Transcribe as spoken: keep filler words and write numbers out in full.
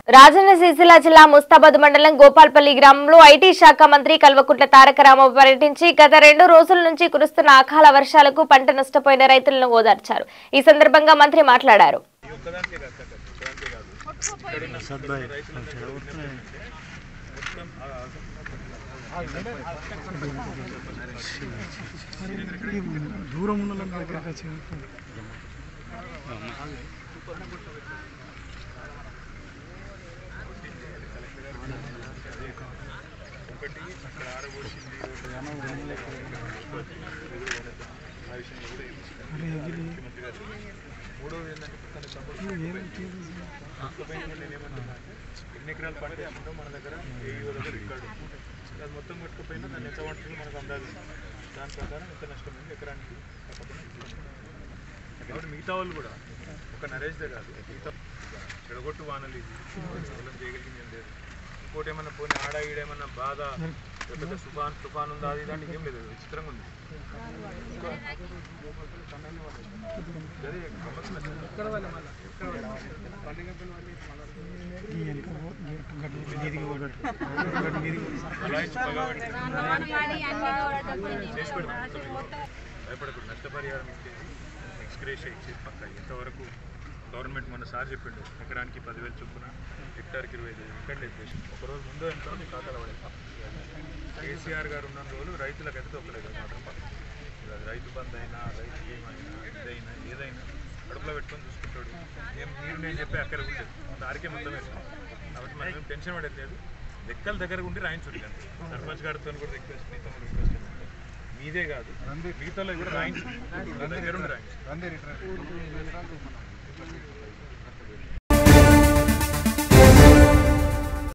రాజన్న సిరిసిల్ల జిల్లా ముస్తాబాద్ మండలం గోపాల్పల్లి గ్రామంలో ఐటీ శాఖ మంత్రి కల్వకుంట్ల తారక రామారావు పర్యటించి గత రెండు రోజుల నుంచి కురుస్తున్న అకాల వర్షాలకు పంట నష్టపోయిన రైతులను ఓదార్చారు. ఈ సందర్భంగా మంత్రి మాట్లాడారు. మూడో ఏంటంటే ఎన్ని ఎకరాలు పంట వేసుకుంటాం మన దగ్గర ఏఈఓ దగ్గర రికార్డు అది మొత్తం కొట్టుకుపోయినా దాన్ని ఎంత వంటలు మనకు అందాలి దాని ప్రకారం ఎంత నష్టం ఉంది ఎకరానికి కాబట్టి మిగతా వాళ్ళు కూడా ఒక నరేష్దే కాదు మిగతా చెడగొట్టు వానలు ఇది చేయగలిగింది ఏం లేదు. ఇంకోటి ఏమన్నా పోయిన ఆడ ఈడేమన్నా బాధ లేకపోతే తుఫాన్ తుఫాన్ ఉందా అది దానికి ఏం లేదు, విచిత్రంగా ఉంది. భయపడకూడదు, నష్టపరిహారం ఇచ్చేది ఎక్స్గ్రేషియా ఇచ్చేది పక్క. ఇంతవరకు గవర్నమెంట్ మన సార్ చెప్పిండు ఎకరానికి పదివేలు చొప్పున హెక్టార్కి ఇరవై ఐదు ఎక్కడ చెప్పేసి ఒకరోజు ముందు ఎంత ఖాతాలో పడేస్తాం. కేసీఆర్ గారు ఉన్న రోజులు రైతులకు అయితే తొక్కలేదు మాత్రం పక్క. అది రైతు బంధు అయినా రైతు బీమా అయినా ఇదైనా ఏదైనా కడుపులో పెట్టుకొని చూసుకుంటాడు. ఏం మీరు నేను చెప్పే అక్కడ ఉండేది దారికే మొత్తం వేస్తాం కాబట్టి మనం టెన్షన్ పడేది లేదు. లెక్కల దగ్గర ఉండి రాయించుంది అంతే. సర్పంచ్ గారితో కూడా రిక్వెస్ట్ మీతో రిక్వెస్ట్ మీదే కాదు మిగతాలో కూడా రాయించు దగ్గర ఉండి రాయించు.